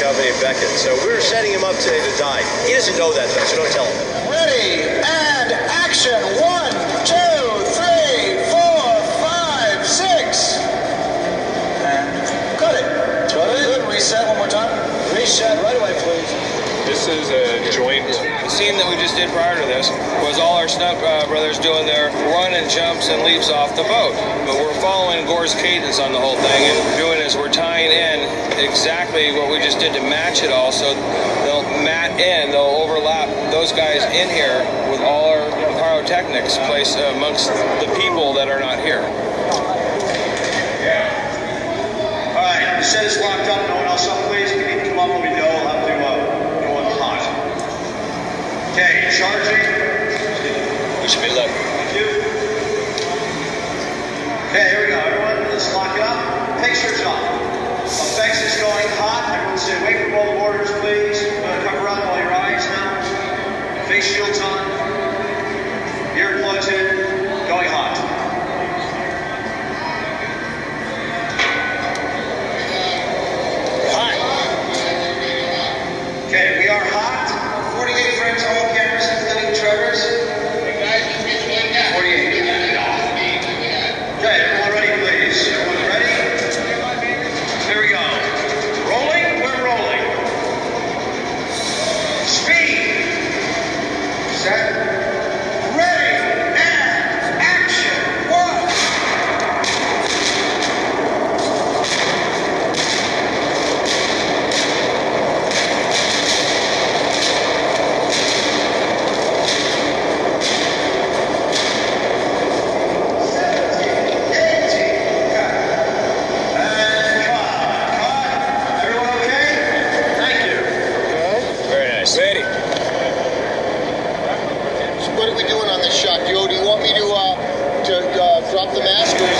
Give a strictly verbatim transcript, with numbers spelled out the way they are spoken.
Company of Beckett. So we were setting him up today to die. He doesn't know that, though, so don't tell him. Ready, and action. One, two, three, four, five, six. And cut it. Cut it. Good. Reset one more time. Reset right away, please. This is a joint. The scene that we just did prior to this was all our stunt uh, brothers doing their run and jumps and leaps off the boat. But we're following Gore's cadence on the whole thing, and doing is we're tying in exactly what we just did to match it all. So they'll mat in, they'll overlap those guys in here with all our pyrotechnics placed uh, amongst the people that are not here. All right, the set is locked up. No one else up, please. If you need to come up, let me know. I'll have to uh, go on hot. Okay, charging. We should be left. Thank you. Okay, here we go. Everyone, let's lock it up. Pictures up. Effects is going hot. Everyone stay away from all the borders, please. Uh, cover up all your eyes now. Face shields on. Earplugs in. Going hot. Hot. Okay, we are hot. forty-eight frames, all cameras, including Trevor's. forty-eight. Okay, everyone ready, please? Everyone ready? Here we go. Rolling, we're rolling. Speed. Set. Ready, and action. One. Ready. So what are we doing on this shot? Do you, do you want me to, uh, to uh, drop the mask? Or